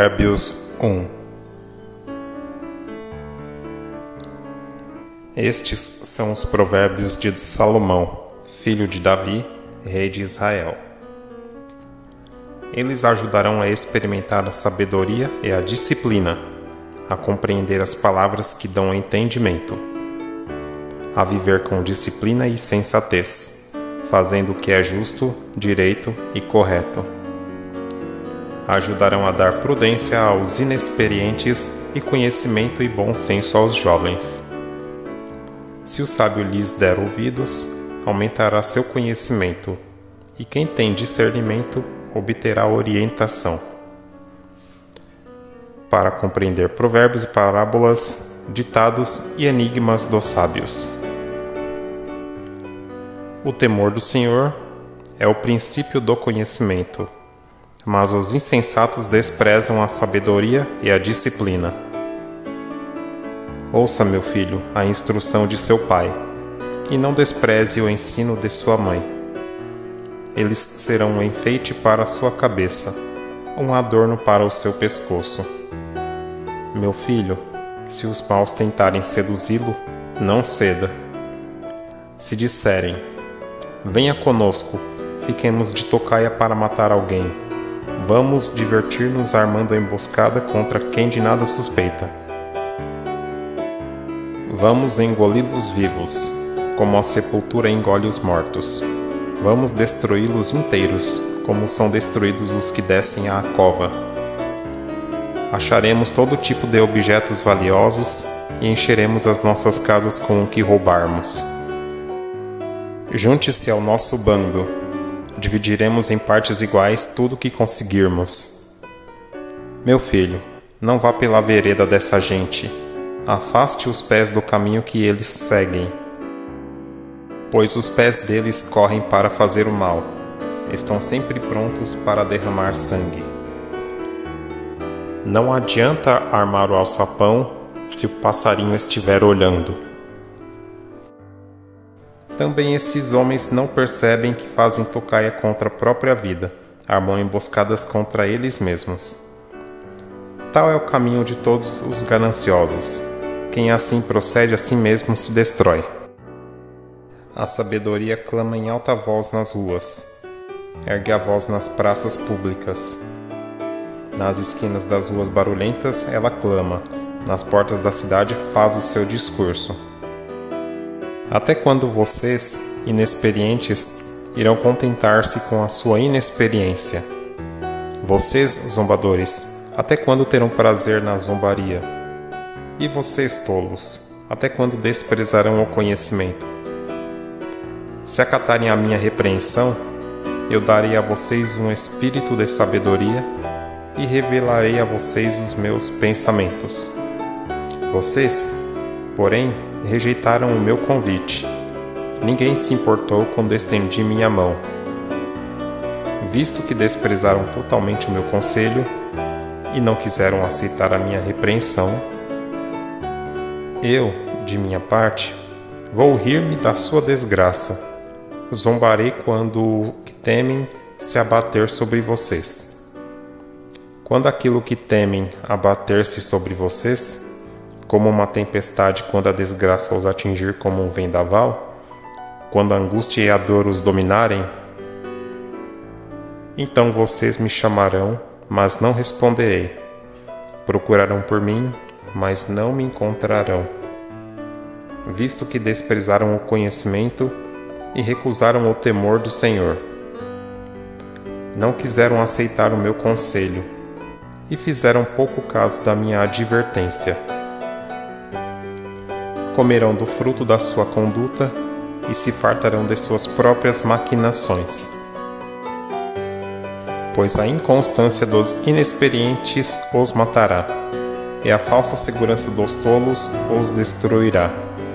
Provérbios 1. Estes são os provérbios de Salomão, filho de Davi, rei de Israel. Eles ajudarão a experimentar a sabedoria e a disciplina, a compreender as palavras que dão entendimento, a viver com disciplina e sensatez, fazendo o que é justo, direito e correto. Ajudarão a dar prudência aos inexperientes e conhecimento e bom senso aos jovens. Se o sábio lhes der ouvidos, aumentará seu conhecimento, e quem tem discernimento obterá orientação. Para compreender provérbios e parábolas, ditados e enigmas dos sábios. O temor do Senhor é o princípio do conhecimento, mas os insensatos desprezam a sabedoria e a disciplina. Ouça, meu filho, a instrução de seu pai, e não despreze o ensino de sua mãe. Eles serão um enfeite para a sua cabeça, um adorno para o seu pescoço. Meu filho, se os maus tentarem seduzi-lo, não ceda. Se disserem, venha conosco, fiquemos de tocaia para matar alguém. Vamos divertir-nos armando a emboscada contra quem de nada suspeita. Vamos engoli-los vivos, como a sepultura engole os mortos. Vamos destruí-los inteiros, como são destruídos os que descem à cova. Acharemos todo tipo de objetos valiosos e encheremos as nossas casas com o que roubarmos. Junte-se ao nosso bando. Dividiremos em partes iguais tudo o que conseguirmos. Meu filho, não vá pela vereda dessa gente. Afaste os pés do caminho que eles seguem, pois os pés deles correm para fazer o mal. Estão sempre prontos para derramar sangue. Não adianta armar o alçapão se o passarinho estiver olhando. Também esses homens não percebem que fazem tocaia contra a própria vida, armam emboscadas contra eles mesmos. Tal é o caminho de todos os gananciosos. Quem assim procede a si mesmo se destrói. A sabedoria clama em alta voz nas ruas, ergue a voz nas praças públicas. Nas esquinas das ruas barulhentas ela clama, nas portas da cidade faz o seu discurso. Até quando vocês, inexperientes, irão contentar-se com a sua inexperiência? Vocês, zombadores, até quando terão prazer na zombaria? E vocês, tolos, até quando desprezarão o conhecimento? Se acatarem a minha repreensão, eu darei a vocês um espírito de sabedoria e revelarei a vocês os meus pensamentos. Vocês, porém, rejeitaram o meu convite. Ninguém se importou quando estendi minha mão. Visto que desprezaram totalmente o meu conselho e não quiseram aceitar a minha repreensão, eu, de minha parte, vou rir-me da sua desgraça. Zombarei quando o que temem se abater sobre vocês. Quando aquilo que temem abater-se sobre vocês, como uma tempestade quando a desgraça os atingir como um vendaval, quando a angústia e a dor os dominarem, então vocês me chamarão, mas não responderei. Procurarão por mim, mas não me encontrarão. Visto que desprezaram o conhecimento e recusaram o temor do Senhor. Não quiseram aceitar o meu conselho e fizeram pouco caso da minha advertência. Comerão do fruto da sua conduta e se fartarão de suas próprias maquinações. Pois a inconstância dos inexperientes os matará, e a falsa segurança dos tolos os destruirá.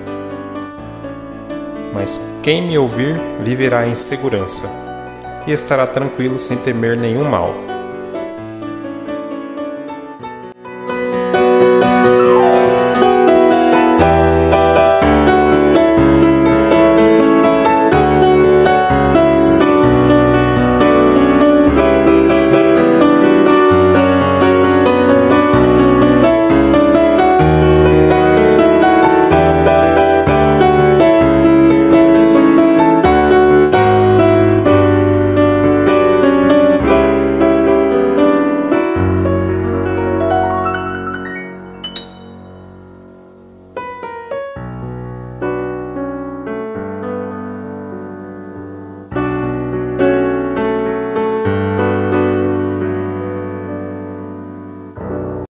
Mas quem me ouvir viverá em segurança, e estará tranquilo sem temer nenhum mal.